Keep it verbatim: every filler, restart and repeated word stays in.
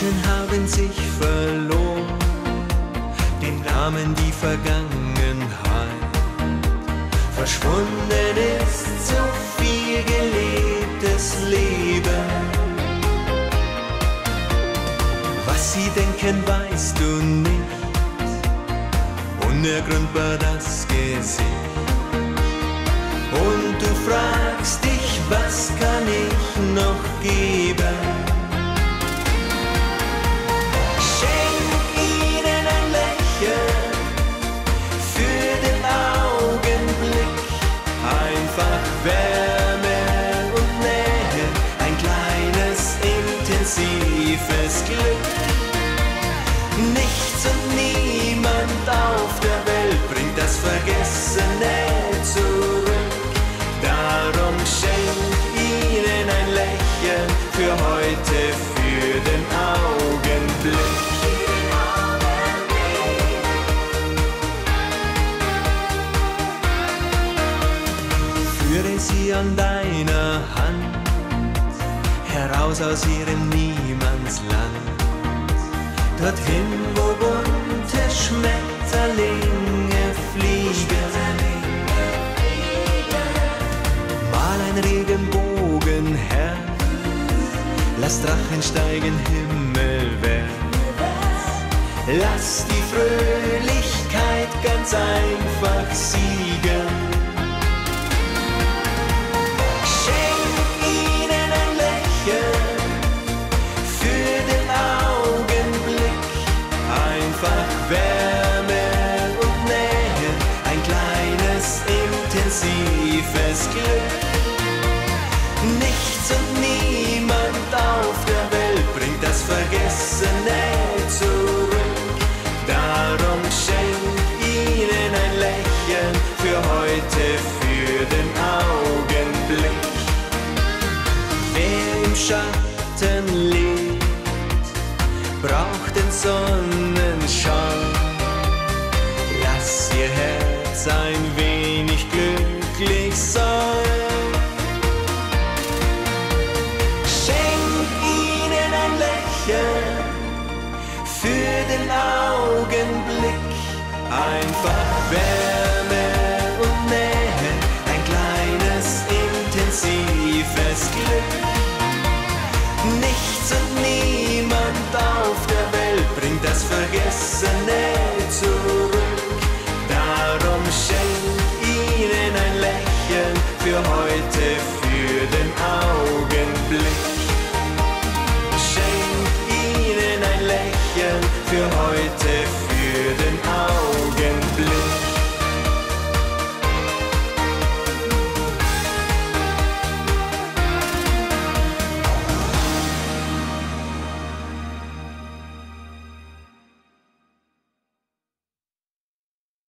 Menschen haben sich verloren, den Namen die Vergangenheit. Verschwunden ist so viel gelebtes Leben. Was sie denken, weißt du nicht, unergründbar das Gesicht. Und du fragst dich, was kann ich noch geben? Schenk ihnen ein Lächeln für den Augenblick, einfach Wärme und Nähe, ein kleines intensives Glück. Nichts und niemand auf der Welt bringt das Vergessene zurück. Darum schenk ihnen ein Lächeln für heute, für den Augenblick. Führe sie an deiner Hand heraus aus ihrem Niemandsland, dorthin, wo bunte Schmetterlinge fliegen. Mal ein Regenbogenherz, lass Drachen steigen himmelwärts. Lass die Fröhlichkeit ganz einfach siegen. Schenk ihnen ein Lächeln für den Augenblick, einfach Wärme und Nähe, ein kleines intensives Glück. Nichts und niemand auf der Welt bringt das Vergessene zurück. Darum schenk ihnen ein Lächeln für heute, für den Augenblick. Wer im Schatten lebt, braucht den Sonnenschein. Lass ihr Herz ein wenig glücklich sein. Schenk ihnen ein Lächeln für den Augenblick, einfach Wärme